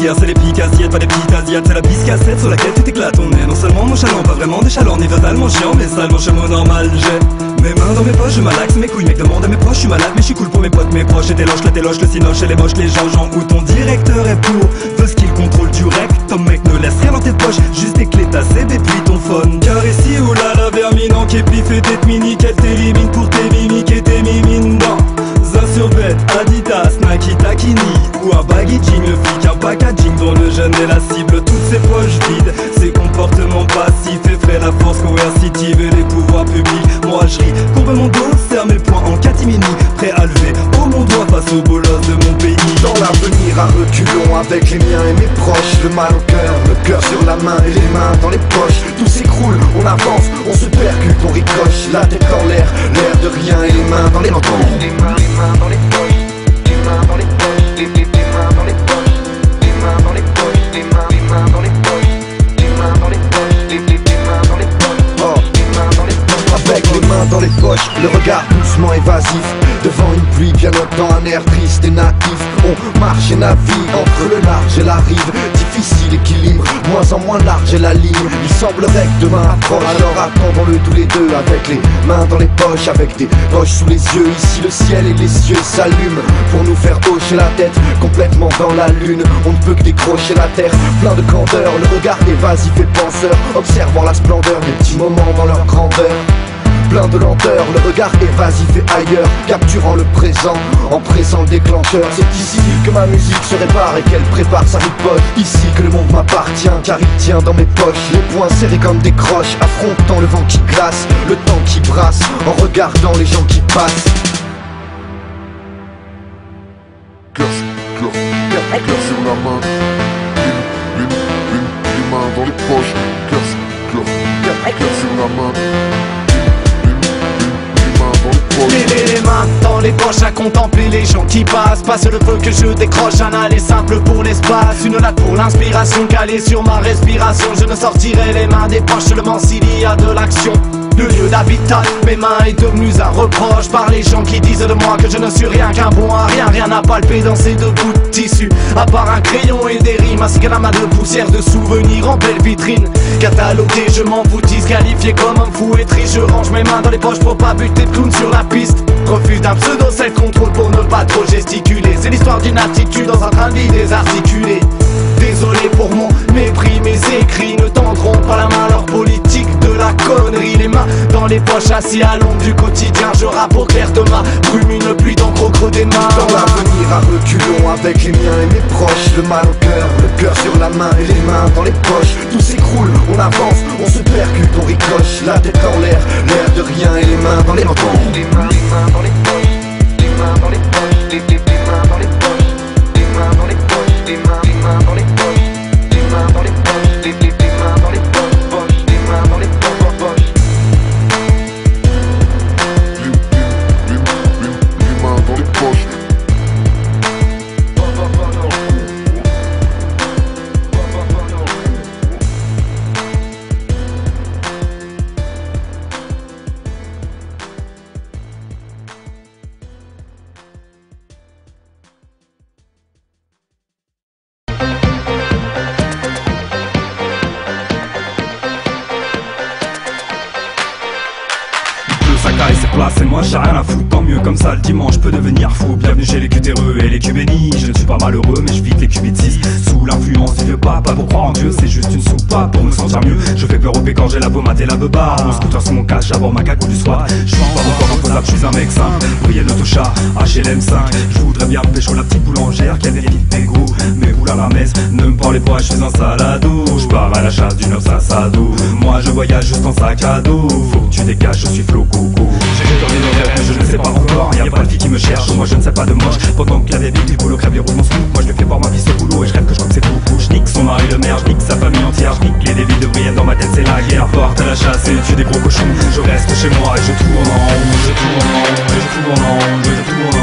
guerre, c'est les piques assiettes, pas des petites asiates. C'est la biscassette sur laquelle tu t'éclates. On est non seulement nonchalant, pas vraiment déchalant, ni totalement chiant, mais salement chemin normal. J'ai mes mains dans mes poches, je malaxe mes couilles, mec, demande à mes proches. Je suis malade, mais je suis cool pour mes potes, mes proches. Et téloche, le téloche, le cinoche et les moches, les gens où ton directeur est pour. Veut ce qu'il contrôle du rectum, mec, ne laisse rien dans tes poches. Juste tes clés, ta CD, puis ton phone. Car ici, où là, la vermine en képi fait tête mini, qu'elle t'élimine pour tes mimiques et tes mimines dans un survêt, Adidas, Nike, Takini ou un baggy jean, le flic, un packaging dont le jeune est la cible. Toutes ses poches vides, ses comportements passifs effraient la force coercitive et les pouvoirs publics. Moi je ris, courbe mon dos, serre mes poings en catimini, prêt à lever au mon doigt face aux bolosses de mon pays. Dans l'avenir à reculons avec les miens et mes proches, le mal au cœur, le cœur sur la main et les mains dans les poches. Tout s'écroule, on avance, on se percute, on ricoche, la tête en l'air, l'air de rien et les mains dans les mentons. Les mains dans les poches, les mains dans les poches, les mains dans les poches, les mains dans les poches, les mains dans les poches, les mains dans les poches, les mains dans les poches, les mains dans les poches. Avec les mains dans les poches, le regard doucement évasif. Devant une pluie pianotant, un air triste et naïf. On marche et navigue entre le large et la rive. Difficile équilibre, moins en moins large est la ligne. Il semblerait que demain approche, alors attendons-le tous les deux. Avec les mains dans les poches, avec des roches sous les yeux. Ici le ciel et les cieux s'allument pour nous faire hocher la tête, complètement dans la lune. On ne peut que décrocher la terre, plein de candeur. Le regard évasif et penseur, observant la splendeur des petits moments dans leur grandeur. Plein de lenteur, le regard évasif et ailleurs, capturant le présent, en pressant le déclencheur. C'est ici que ma musique se répare et qu'elle prépare sa riposte. Ici que le monde m'appartient, car il tient dans mes poches. Les poings serrés comme des croches, affrontant le vent qui glace, le temps qui brasse, en regardant les gens qui passent. Cœur sur la main, les mains dans les poches. Cœur sur la main. Les mains dans les poches à contempler les gens qui passent. Passe le feu que je décroche, un aller simple pour l'espace. Une latte pour l'inspiration, calée sur ma respiration. Je ne sortirai les mains des poches seulement s'il y a de l'action. Le lieu d'habitat, mes mains est devenu un reproche par les gens qui disent de moi que je ne suis rien qu'un bon à rien. Rien à palper dans ces deux bouts de tissu, à part un crayon et des rimes, ainsi qu'un amas de poussière de souvenirs en belle vitrine. Catalogué, je m'en foutise, qualifié comme un fou et triste. Je range mes mains dans les poches pour pas buter de clown sur la piste. Refuse d'un pseudo self-control pour ne pas trop gesticuler. C'est l'histoire d'une attitude dans un train de vie désarticulé. Désolé pour mon mépris, mes écrits ne tendront pas la main à leur politique de la connerie. Les mains dans les poches, assis à l'ombre du quotidien. Je rappe au clair de ma brume, une pluie d'encre au creux des mains. Dans l'avenir à reculons avec les miens et mes proches, le mal au cœur, le cœur sur la main et les mains dans les poches. Tout s'écroule, on avance, on se percute, on ricoche, la tête en l'air, l'air de rien et les mains dans les mentons. Les mains dans les poches, les mains dans les poches, les mains dans les poches, les mains dans les poches, les mains dans les poches, les mains dans les poches, les mains dans les poches, les mains dans les poches. Les mains dans les poches. Et moi j'ai rien à foutre, tant mieux comme ça le dimanche peut devenir fou. Bienvenue chez les cutéreux et les cubénis. Je ne suis pas malheureux mais je vis les cubits 6 sous l'influence du vieux papa. Pour croire en Dieu c'est juste une soupape pour me sentir mieux. Je fais peur au quand j'ai la pommade et la beubar. Mon scooter sur mon cache, j'aborde ma cagoule du soir. Je suis pas encore imposable, je suis un mec simple. Briller l'auto-chat, HLM 5. Je voudrais bien pécho la petite boulangère qui a vérifié mes goûts. Mes boules à la messe, ne me parlez pas, je suis un salado. Je pars à la chasse du Nord Sassado. Moi je voyage juste en sac à dos. Faut que tu dégages, je suis flow coco. J'ai dormi dans les rêves, je ne sais pas encore. Y'a pas de fille qui me cherche, moi je ne sais pas de moche. Pendant que la bébé du boulot crève les roues de mon scoop. Moi je lui fais voir ma vie au boulot et je rêve que je crois que c'est beaucoup. Je nique son mari le maire, je nique sa famille entière. Je nique les débits de brillante dans ma tête, c'est la guerre. Porte à la chasse et tue des gros cochons. Je reste chez moi et je tourne en rond, je tourne en rond, je tourne en rond, je tourne en rond.